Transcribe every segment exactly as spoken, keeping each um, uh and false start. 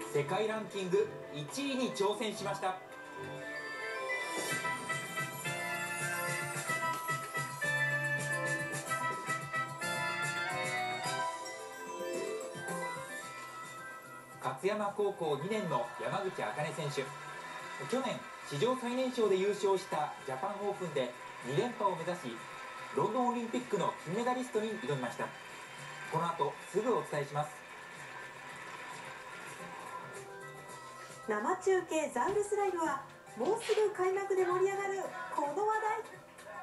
世界ランキングいちいに挑戦しました。勝山高校にねんの山口茜選手、去年史上最年少で優勝したジャパンオープンでに連覇を目指し、ロンドンオリンピックの金メダリストに挑みました。この後すぐお伝えします。 生中継ザウルスライブはもうすぐ開幕で盛り上がるこの話題。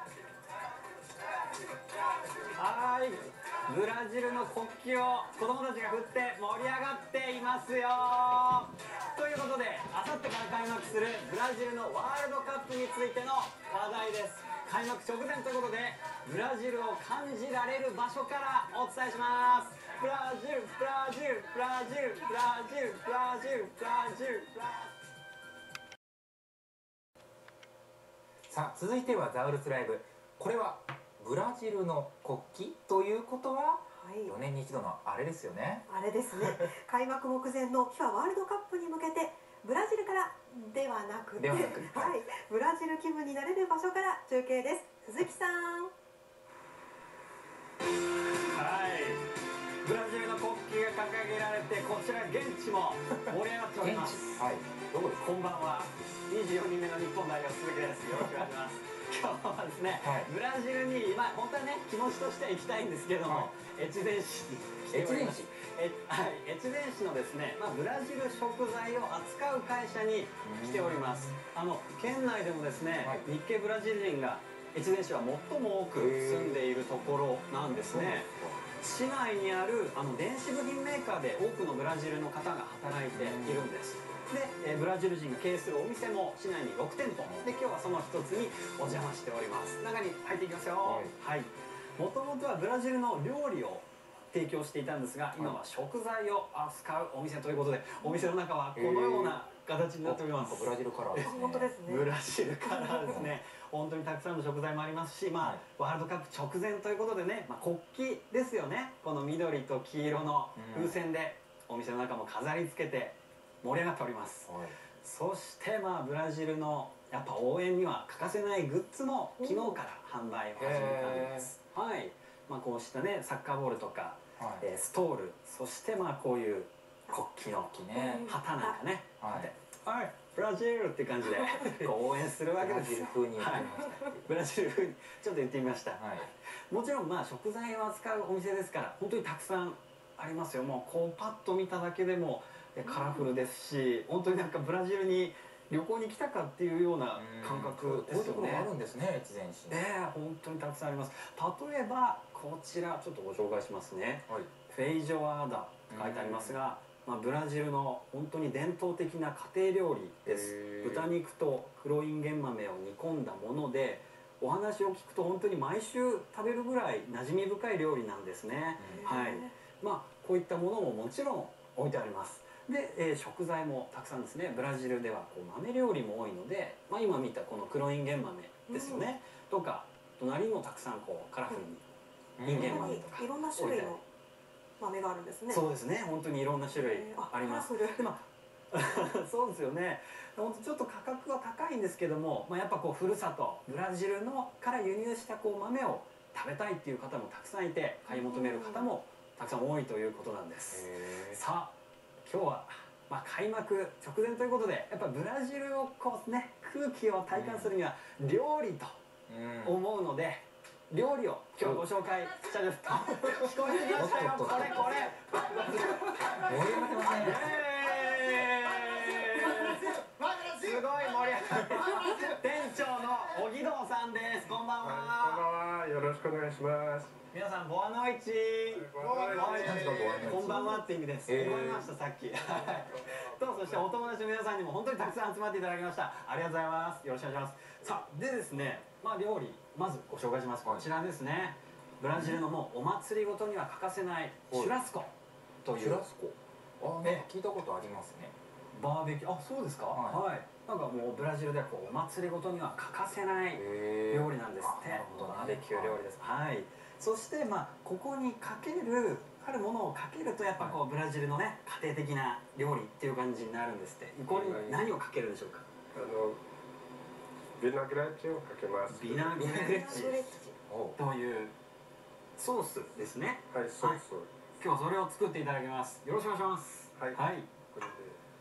はい、ブラジルの国旗を子供たちが振って盛り上がっていますよ。ということで、あさってから開幕するブラジルのワールドカップについての話題です。開幕直前ということで、ブラジルを感じられる場所からお伝えします。ブラジル、ブラジル、ブラジル、ブラジル、ブラジル、ブラジル、ブラジル。 さあ、続いてはザウルスライブ。これはブラジルの国旗ということは、はい、よねんに一度のあれですよね。 あれですね。開幕目前の フィファ ワールドカップに向けて、ブラジルからではなくて、はい、ブラジル気分になれる場所から中継です。鈴木さん。 はい、ブラジルの国旗が掲げられて、こちら現地も盛り上がっております。 はい、どこですか。 こんばんは。にじゅうよにんめの日本代表鈴木です。よろしくお願いします。今日はですね、はい、ブラジルに、まあ、本当はね、気持ちとしては行きたいんですけども、はい、越前市に来ております。え、はい、越前市のですね、まあ、ブラジル食材を扱う会社に来ております。あの県内でもですね、はい、日系ブラジル人が越前市は最も多く住んでいるところなんですね。市内にあるあの電子部品メーカーで多くのブラジルの方が働いているんです。で、えー、ブラジル人が経営するお店も市内にろくてんぽで、今日はその一つにお邪魔しております。中に入っていきますよ。はい、もともとはブラジルの料理を提供していたんですが、今は食材を扱うお店ということで、お店の中はこのような形になっております。 ブラジルカラーですね。 本当ですね。 ブラジルカラーですね。本当にたくさんの食材もありますし、まあ、ワールドカップ直前ということでね、まあ、国旗ですよね。この緑と黄色の風船でお店の中も飾り付けて盛り上がっております。はい、そしてまあブラジルのやっぱ応援には欠かせないグッズも昨日から販売を始めたんです。はい、まあ、こうしたねサッカーボールとか、はい、えー、ストール、そしてまあこういう国旗の旗なんかね、はい、はい、ブラジルって感じでこう応援するわけです。 ブラジル風に言ってみました。 ブラジル風にちょっと言ってみました。はい、もちろんまあ食材を扱うお店ですから本当にたくさんありますよ。もうこうパッと見ただけでもカラフルですし、本当になんかブラジルに旅行に来たかっていうような感覚ですよね。こういうところあるんですね、越前市。ええ、本当にたくさんあります。例えばこちらちょっとご紹介しますね。はい、フェイジョアーダ書いてありますが、まあ、ブラジルの本当に伝統的な家庭料理です。豚肉と黒いんげん豆を煮込んだもので、お話を聞くと本当に毎週食べるぐらい馴染み深い料理なんですね。はい、まあこういったものももちろん置いてあります。で、えー、食材もたくさんですね。ブラジルではこう豆料理も多いので、まあ、今見たこの黒いんげん豆ですよね、うん、とか隣にもたくさんこうカラフルにいんげん豆とかいろんな種類の豆があるんですね。 そうですね、本当にいろんな種類あります。で、まあそうですよね。本当ちょっと価格は高いんですけども、まあ、やっぱこうふるさとブラジルのから輸入したこう豆を食べたいっていう方もたくさんいて、買い求める方もたくさん多いということなんです。さあ今日は、まあ、開幕直前ということで、やっぱブラジルをこうね空気を体感するには料理と思うので、うん、料理を今日ご紹介しちゃいます。聞こえてきましたよ、これこれ。 盛り上がってません。 すごい盛り上がって店長の小木戸さんです。こんばんは。 こんばんは。よろしくお願いします。 皆さんボアノイチ。こんばんはって意味です。覚えましたさっき。とそしてお友達の皆さんにも本当にたくさん集まっていただきました。ありがとうございます。よろしくお願いします。さあでですね、まあ料理まずご紹介します。こちらですね。ブラジルのもうお祭りごとには欠かせないシュラスコという。 シュラスコ。あ、なんか聞いたことありますね。 バーベキュー、あ、そうですか。はい。なんかもうブラジルではこうお祭りごとには欠かせない料理なんですって。バーベキュー料理です。はい。そしてまあここにかけるあるものをかけるとやっぱこうブラジルのね家庭的な料理っていう感じになるんですって。これに何をかけるでしょうか？ あのビナグレッチをかけます。 ビナグレッチというソースですね。 はい、ソース。 今日はそれを作っていただきます。よろしくお願いします。 はい。 はい。 これで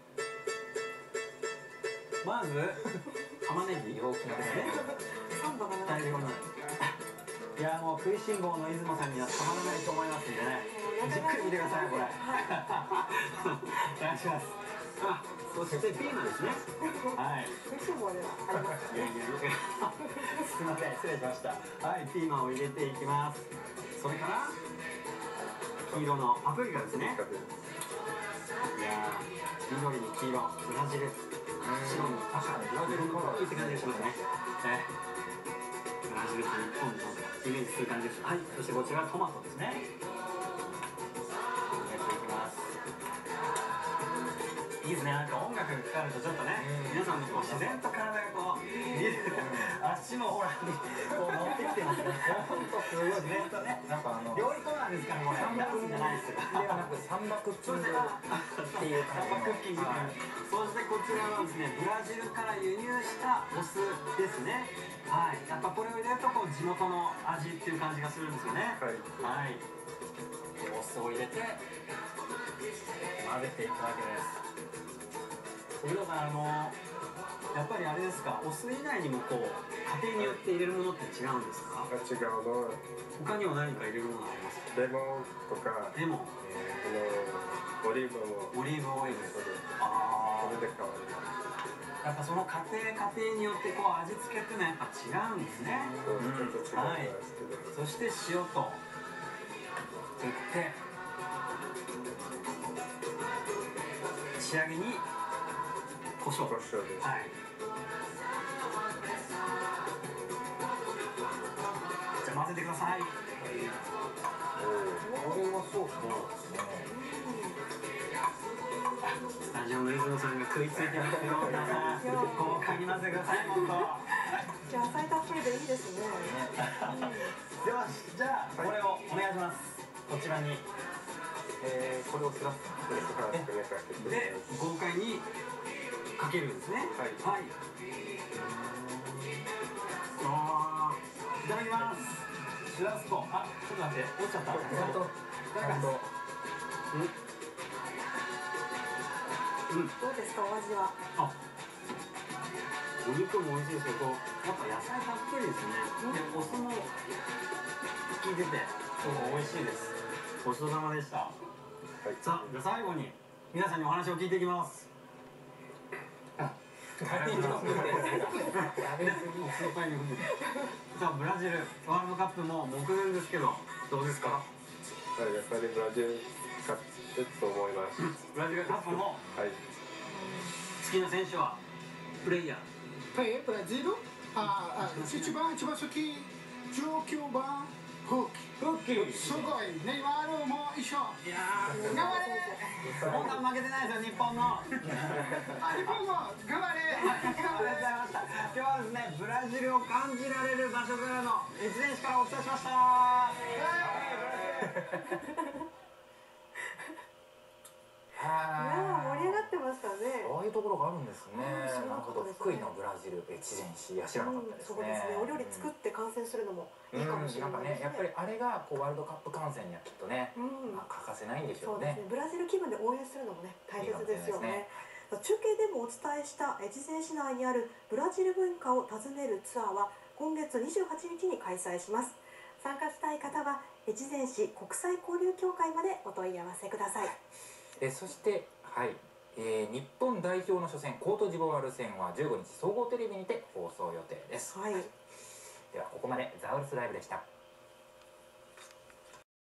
まず玉ねぎ大きなですね。大量に。いやもう食いしん坊の出雲さんにはたまらないと思いますんでね。じっくり見てくださいこれ。お願いします。あ、そしてピーマンですね。はい。 食いしん坊ではありますいやいやいや。すみません失礼しました。はい、ピーマンを入れていきます。それから黄色のパプリカですね。いやー、緑に黄色、ブラジル、白に赤、ブラジルの国旗って感じがしますね。えー、ブラジルと日本のイメージする感じです。はい、そしてこちらトマトですね。入れていきます。いいですね、なんか音楽がかかるとちょっとね、皆さんのこう自然と体がこう、足もほら、こう乗ってきてますね。ほんとすごい自然とね。なんかあの料理コーナーですからこれ。ダンスじゃないですよ。ではなくサンバクッキングっていう感じの。サンバクッキング。そしてこちらはですね、ブラジルから輸入したお酢ですね。はい。やっぱこれを入れるとこう地元の味っていう感じがするんですよね。はい。はい。お酢を入れて混ぜていくわけです。お父さん、あのやっぱりあれですか、お酢以外にもこう家庭によって入れるものって違うんですか？ 違うの。 他には何か入れるものありますか？ レモンとか。 レモン。 あのオリーブも。 オリーブオイル。 ああ。それで変わります。 やっぱその家庭家庭によってこう味付けっていうのはやっぱ違うんですね。 そう、ちょっと違うんですけど。 そして塩と振って仕上げに胡椒。 胡椒です。 はい。じゃあ混ぜてください。 おお、これはソースですね。 スタジオの出雲さんが食いついてますよ。皆さん、豪華に混ぜてください。本当。 野菜たっぷりでいいですね。 では、じゃあこれをお願いします。こちらに。 えー、これをスラッとで、豪快にかけるんですね。 はい。 はい。あー、いただきます。シュラスコ。あ、ちょっと待って、落ちちゃった。ちゃんと。ちゃんと。うん。うん。 どうですかお味は？ あ、お肉も美味しいですけど、やっぱ野菜たっぷりですね。で、お酢も効いてて、すごい美味しいです。ごちそうさまでした。はい、さあ、じゃあ最後に皆さんにお話を聞いていきます。あ、食べ過ぎ。スーパーに。さあ、ブラジルワールドカップも目前ですけど、どうですか？ はい、やっぱりブラジル勝つと思います。 ブラジルカップも。はい。好きな選手はプレイヤー。 はい、ブラジル。あ、あ、一番一番好き。じゅうきゅうばん。フッキー。すごい。ネイマールも一緒。 いやー、頑張れ。本当負けてないですよ、日本の。 あ、日本も頑張れ。 ありがとうございました。今日はですね、ブラジルを感じられる場所からの越前市からお伝えしました。 いや盛り上がってましたね。 ああいうところがあるんですね。なるほど。福井のブラジル越前市、いや知らなかったですね。 そうですね。お料理作って観戦するのもいいかもしれないですね。 やっぱりあれがこうワールドカップ観戦にはきっとね、欠かせないんでしょうね。 ブラジル気分で応援するのもね大切ですよね。中継でもお伝えした越前市内にあるブラジル文化を訪ねるツアーは今月にじゅうはちにちに開催します。参加したい方は越前市国際交流協会までお問い合わせください。 えそしてはい、えー、日本代表の初戦コートジボワール戦はじゅうごにち総合テレビにて放送予定です。 はい。 ではここまでザウルスライブでした。